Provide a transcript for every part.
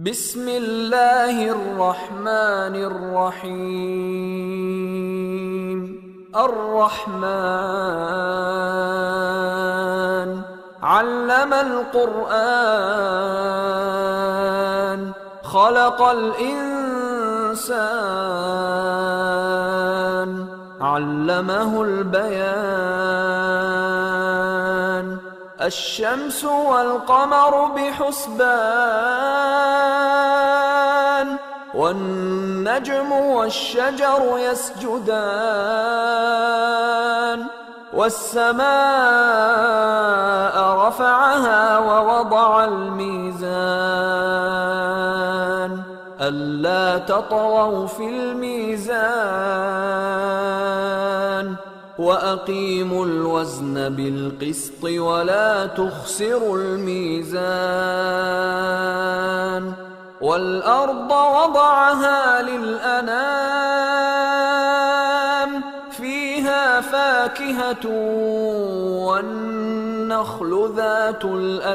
بسم الله الرحمن الرحيم. الرحمن علم القرآن خلق الإنسان علمه البيان. الشمس والقمر بحسبان والنجم والشجر يسجدان. والسماء رفعها ووضع الميزان ألا تطغوا في الميزان وأقيموا الوزن بالقسط ولا تخسروا الميزان. والأرض وضعها للأنام فيها فاكهة والنخل ذات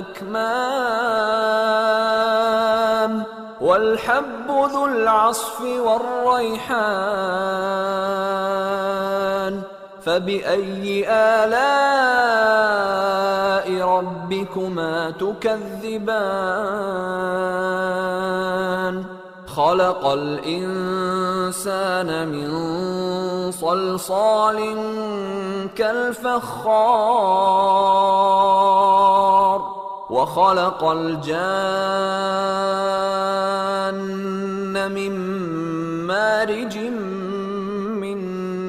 الأكمام والحب ذو العصف والريحان. فبأي آلاء ربكما تكذبان؟ خلق الإنسان من صلصال كالفخار وخلق الجان من مارج من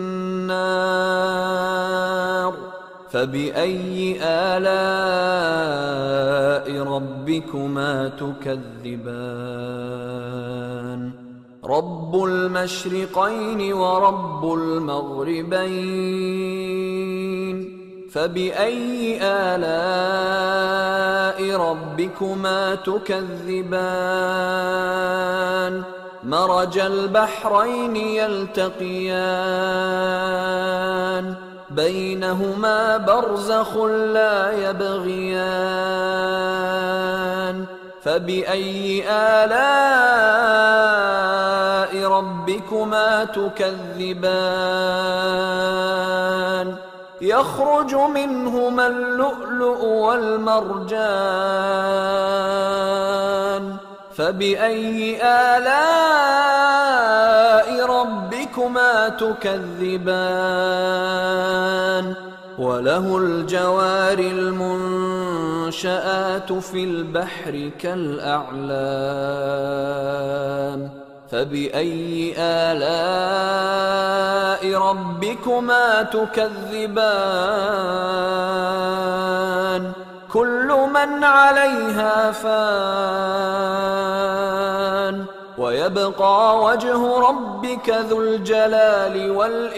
نار. فبأي آلاء ربكما تكذبان؟ رب المشرقين ورب المغربين. فبأي آلاء ربكما تكذبان؟ مرج البحرين يلتقيان بينهما برزخ لا يبغيان. فبأي آلاء ربكما تكذبان؟ يخرج منهما اللؤلؤ والمرجان. فبأي آلاء ربكما تكذبان؟ وله الجوار المنشآت في البحر كالأعلام. فبأي آلاء ربكما تكذبان؟ كل من عليها فان ويبقى وجه ربك ذو الجلال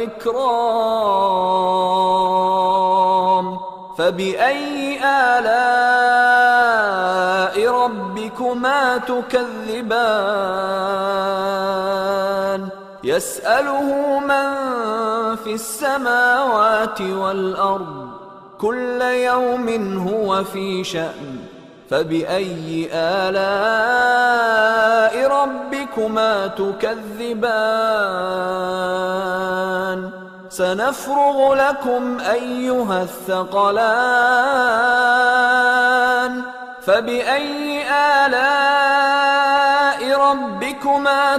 والإكرام. فبأي آلاء ربكما تكذبان؟ يسأله من في السماوات والأرض كل يوم هو في شأن. فبأي آلاء ربكما تكذبان؟ سنفرغ لكم أيها الثقلان. فبأي آلاء ربكما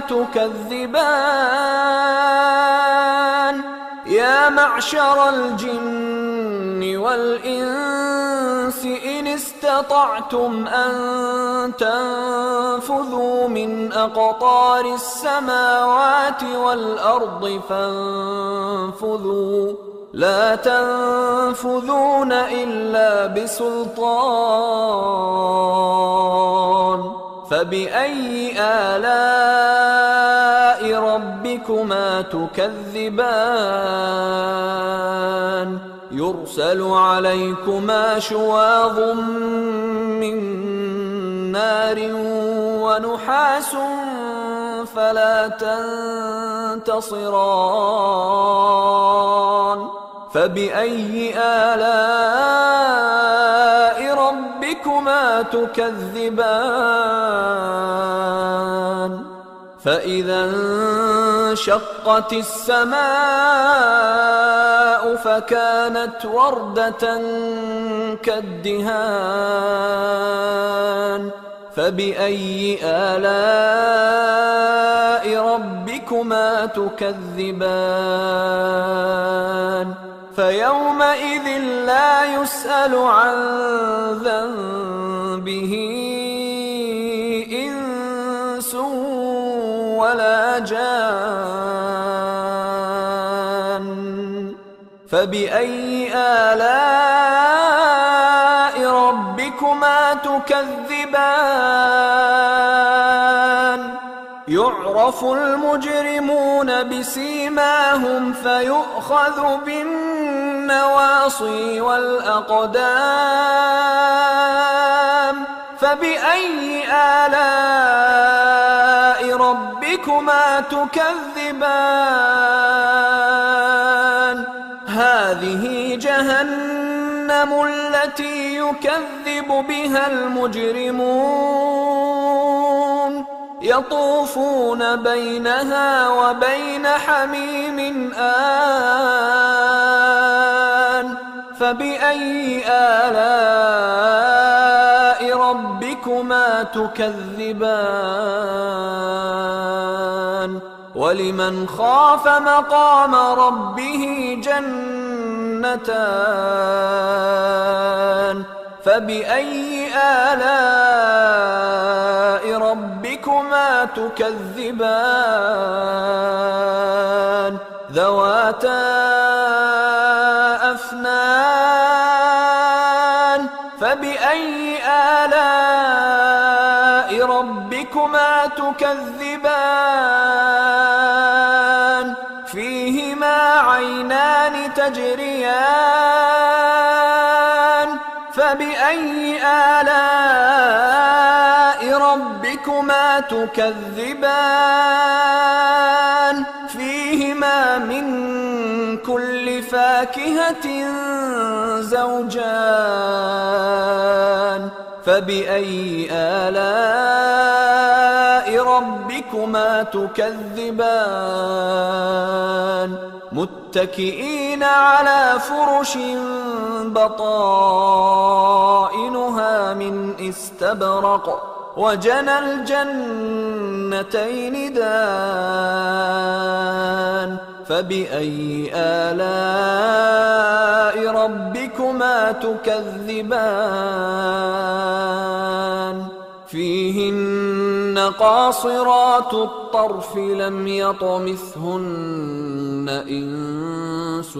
تكذبان؟ يا معشر الجن والإنس إن استطعتم أن تنفذوا من أقطار السماوات والأرض فانفذوا لا تنفذون إلا بسلطان. فبأي آلاء ربكما تكذبان؟ يرسل عليكما شواظ من نار ونحاس فلا تنتصران. فبأي آلاء ربكما تكذبان؟ فإذا انشقت السماء فكانت وردة كالدهان فبأي آلاء ربكما تكذبان فيومئذ لا يسأل عن ذنبه إنس ولا جان فبأي آلاء ربكما تكذبان يعرف المجرمون بسيماهم فيؤخذ بالنواصي والأقدام فبأي آلاء ربكما تكذبان هذه جهنم التي يكذب بها المجرمون يطوفون بينها وبين حميم آن فبأي آلاء ربكما تكذبان ولمن خاف مقام ربه جنتان فبأي آلاء ربكما تكذبان ذواتا أفنان فبأي آلاء ربكما تكذبان فيهما عينان تجريان فبأي آلاء ربكما تكذبان فيهما من كل فاكهة زوجان فبأي آلاء ربكما تكذبان متكئين على فرش بطائنها من استبرق وجنى الجنتين دان فبأي آلاء ربكما تكذبان فيهن قاصرات الطرف لم يطمثهن إنس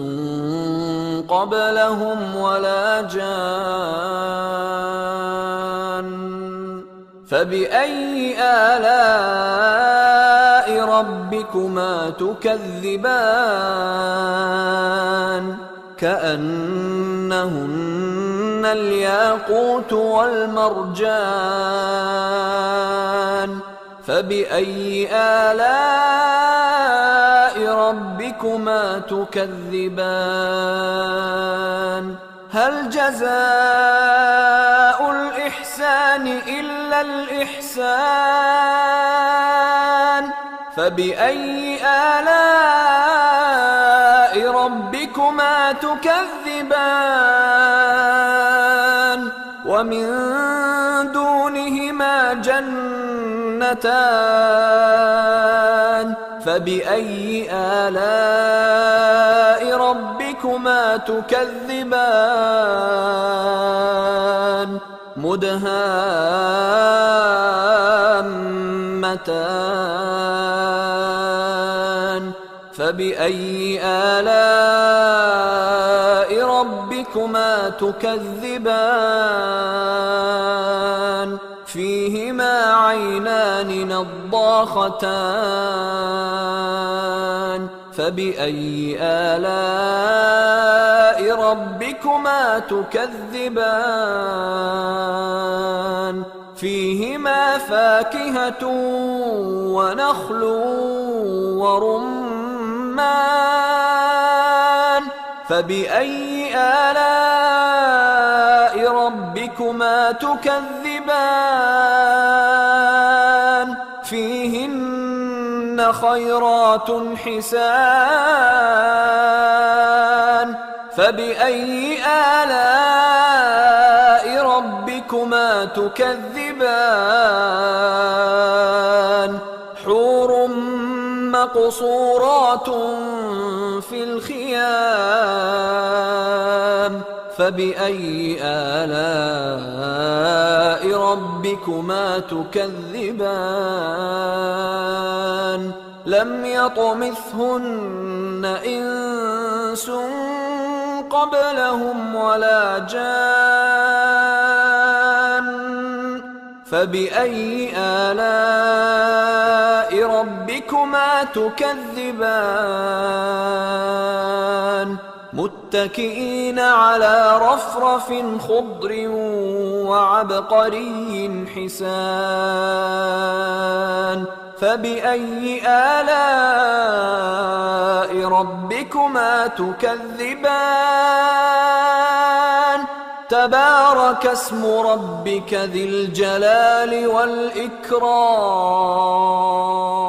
قبلهم ولا جان فبأي آلاء ربكما تكذبان كأنهن الياقوت والمرجان فبأي آلاء ربكما تكذبان هل جزاء الإحسان إلا الإحسان فبأي آلاء ربكما تكذبان ومن دونهما جنتان فبأي آلاء ربكما تكذبان مدهامتان فبأي آلاء ربكما تكذبان فيهما عينان نضاختان فبأي آلاء ربكما تكذبان فيهما فاكهة ونخل ورمان فبأي آلاء ربكما تكذبان فيهن فيهن خيرات حسان فبأي آلاء ربكما تكذبان حور مقصورات في الخيام فبأي آلاء ربكما تكذبان لم يطمثهن إنس قبلهم ولا جان فبأي آلاء ربكما تكذبان متكئين على رفرف خضر وعبقري حسان فبأي آلاء ربكما تكذبان تبارك اسم ربك ذي الجلال والإكرام